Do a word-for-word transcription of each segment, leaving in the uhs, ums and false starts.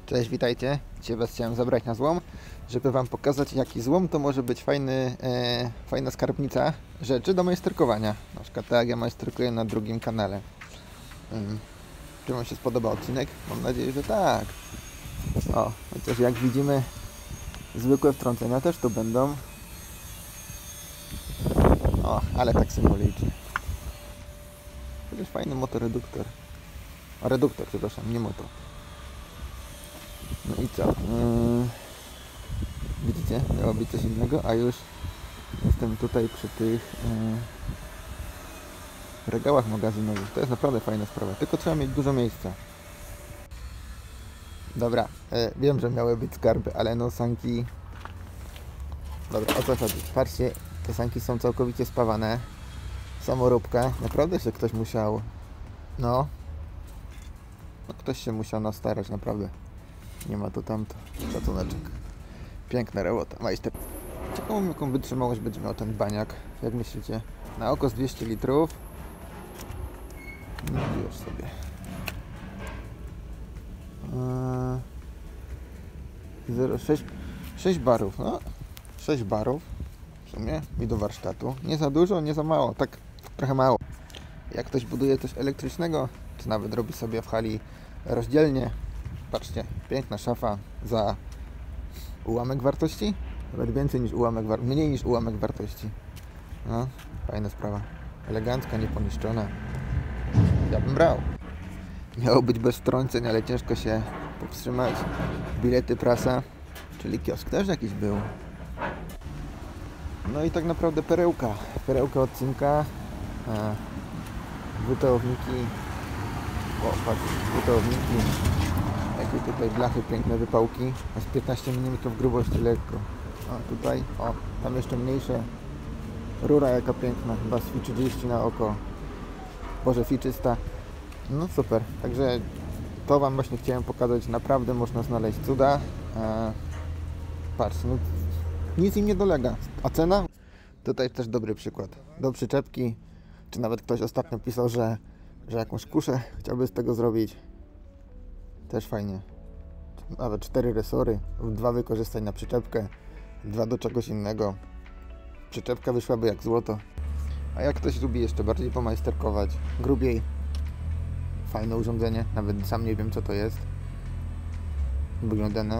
Cześć, witajcie. Dzisiaj Was chciałem zabrać na złom, żeby Wam pokazać, jaki złom to może być fajny, e, fajna skarbnica rzeczy do majsterkowania. Na przykład tak jak ja majsterkuję na drugim kanale. Um, czy Wam się spodoba odcinek? Mam nadzieję, że tak. O, chociaż jak widzimy, zwykłe wtrącenia też tu będą. O, ale tak symbolicznie. To jest fajny motoreduktor. O, reduktor, przepraszam, nie moto. No i co? Yy, widzicie? Miało być coś innego, a już jestem tutaj przy tych yy, regałach magazynowych. To jest naprawdę fajna sprawa, tylko trzeba mieć dużo miejsca. Dobra, yy, wiem, że miały być skarby, ale no sanki... Dobra, o co chodzi? Patrzcie, te sanki są całkowicie spawane. Samoróbka. Naprawdę się ktoś musiał... No... No ktoś się musiał nastarać, naprawdę. Nie ma to tamto. Szacuneczek. Piękna robota. Majster. Ciekawą jaką wytrzymałość będzie miał ten baniak. Jak myślicie? Na oko z dwieście litrów. No już sobie. Eee, sześć, sześć barów. No. sześć barów. W sumie. I do warsztatu. Nie za dużo, nie za mało. Tak trochę mało. Jak ktoś buduje coś elektrycznego, czy nawet robi sobie w hali rozdzielnie. Patrzcie, piękna szafa za ułamek wartości? Nawet więcej niż ułamek war... mniej niż ułamek wartości. No, fajna sprawa. Elegancka, nieponiszczona. Ja bym brał. Miało być bez wtrąceń, ale ciężko się powstrzymać. Bilety prasa, czyli kiosk też jakiś był. No i tak naprawdę perełka. Perełka odcinka. Dwutełowniki. O, patrz, dwutełowniki. Jakie tutaj blachy, piękne wypałki. Jest piętnaście milimetrów grubości lekko. A tutaj, o, tam jeszcze mniejsze. Rura jaka piękna, chyba z F I trzydzieści na oko. Boże, F I czysta. No super, także to Wam właśnie chciałem pokazać. Naprawdę można znaleźć cuda. Eee, patrz, no, nic im nie dolega. A cena? Tutaj też dobry przykład. Do przyczepki, czy nawet ktoś ostatnio pisał, że, że jakąś kuszę chciałby z tego zrobić. Też fajnie. Nawet cztery resory, dwa wykorzystać na przyczepkę, dwa do czegoś innego. Przyczepka wyszłaby jak złoto. A jak ktoś lubi jeszcze bardziej pomajsterkować, grubiej, fajne urządzenie, nawet sam nie wiem co to jest. Wygląda na...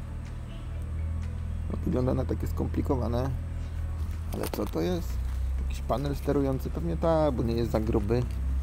No, wygląda na takie skomplikowane. Ale co to jest? Jakiś panel sterujący? Pewnie tak, bo nie jest za gruby.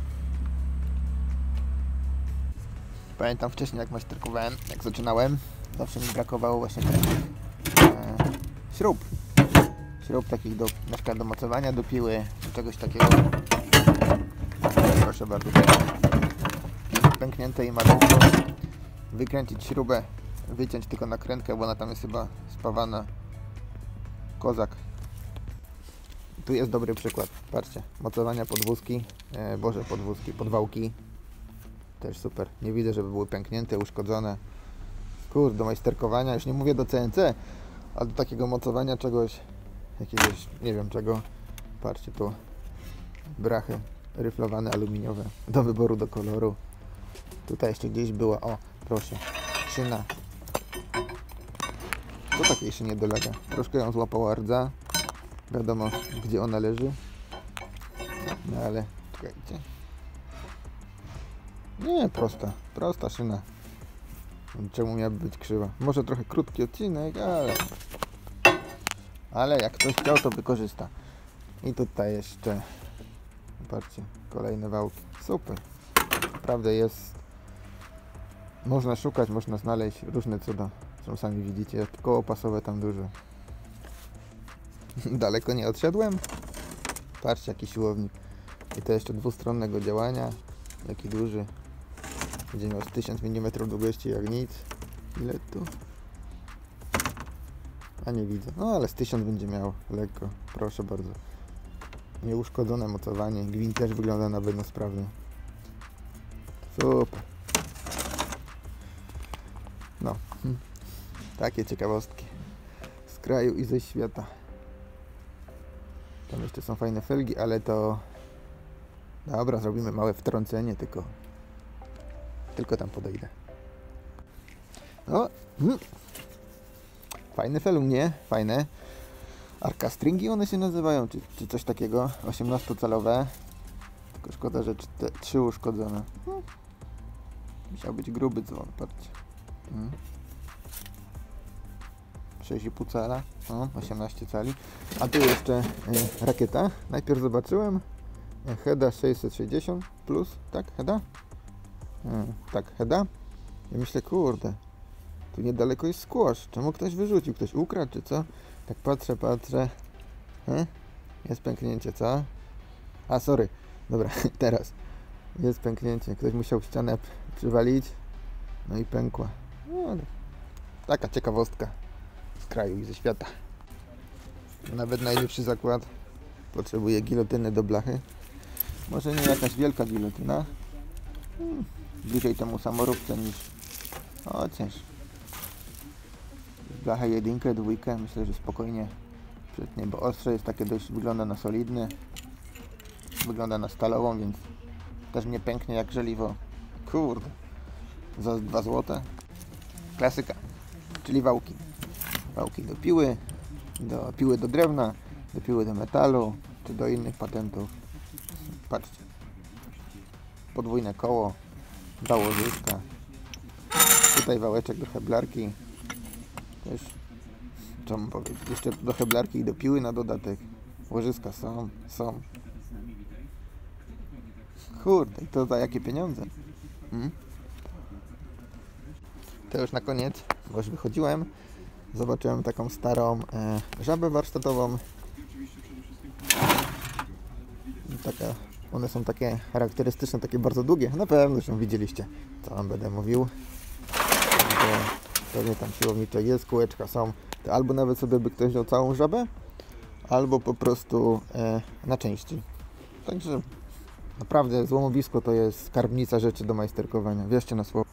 Pamiętam wcześniej jak majsterkowałem, jak zaczynałem, zawsze mi brakowało właśnie takich e, śrub. Śrub takich do, na przykład do mocowania, do piły, do czegoś takiego. Proszę bardzo, pęknięte i malutko. Wykręcić śrubę, wyciąć tylko nakrętkę, bo ona tam jest chyba spawana. Kozak. Tu jest dobry przykład, patrzcie, mocowania podwózki, e, boże podwózki, podwałki. Też super. Nie widzę, żeby były pęknięte, uszkodzone. Kurde, do majsterkowania, już nie mówię do C N C, ale do takiego mocowania czegoś, jakiegoś, nie wiem czego. Patrzcie tu, brachy ryflowane, aluminiowe, do wyboru, do koloru. Tutaj jeszcze gdzieś była, o, proszę, szyna. Co takiej szynie dolega? Troszkę ją złapała rdza. Wiadomo, gdzie ona leży. No ale, czekajcie. Nie, prosta, prosta szyna. Czemu miałaby być krzywa? Może trochę krótki odcinek, ale... Ale jak ktoś chciał, to wykorzysta. I tutaj jeszcze... Zobaczcie, kolejne wałki. Super. Naprawdę jest... Można szukać, można znaleźć różne cuda. Zresztą sami widzicie, koło pasowe tam duże. Daleko nie odszedłem? Patrzcie, jaki siłownik. I to jeszcze dwustronnego działania. Jaki duży. Będzie miał z tysiąc milimetrów długości jak nic. Ile tu? A nie widzę. No ale z tysiąc będzie miał lekko. Proszę bardzo. Nieuszkodzone mocowanie. Gwint też wygląda na pewno sprawnie. Super. No. Hm. Takie ciekawostki. Z kraju i ze świata. Tam jeszcze są fajne felgi, ale to... Dobra, zrobimy małe wtrącenie, tylko... Tylko tam podejdę. O, mm. Fajny felum, nie? Fajne. Arka stringi one się nazywają, czy, czy coś takiego. osiemnastocalowe. Tylko szkoda, że czte, trzy uszkodzone. No. Musiał być gruby dzwon, patrzcie. Mm. sześć i pół cala, o, osiemnaście cali. A tu jeszcze y, rakieta. Najpierw zobaczyłem y, Heda sześćset sześćdziesiąt plus, tak? Heda? Y, tak, Heda. I myślę, kurde, tu niedaleko jest squash. Czemu ktoś wyrzucił? Ktoś ukradł, czy co? Tak patrzę, patrzę. Y? Jest pęknięcie, co? A, sorry. Dobra, teraz. Jest pęknięcie. Ktoś musiał ścianę przywalić. No i pękła. No, taka ciekawostka z kraju i ze świata. Nawet najlepszy zakład potrzebuje gilotyny do blachy. Może nie jakaś wielka gilotyna. Hmm, bliżej temu samoróbce niż... Chociaż... Blachę jedynkę, dwójkę, myślę, że spokojnie przytnie, bo ostrze jest takie dość, wygląda na solidny. Wygląda na stalową, więc też nie pęknie jak żeliwo. Kurde. Za dwa złote. Klasyka. Czyli wałki. Wałki do piły, do piły do drewna, do piły do metalu, czy do innych patentów. Patrzcie. Podwójne koło, dwa łożyska. Tutaj wałeczek do heblarki. Też, co mam powiedzieć, jeszcze do heblarki i do piły na dodatek. Łożyska są, są. Kurde, i to za jakie pieniądze? Hmm? To już na koniec, bo już wychodziłem. Zobaczyłem taką starą e, żabę warsztatową. Taka, one są takie charakterystyczne, takie bardzo długie. Na pewno już ją widzieliście, co wam będę mówił. Pewnie tam siłownicze jest, kółeczka są. To albo nawet sobie by ktoś wziął całą żabę, albo po prostu e, na części. Także naprawdę złomowisko to jest skarbnica rzeczy do majsterkowania. Wierzcie na słowo.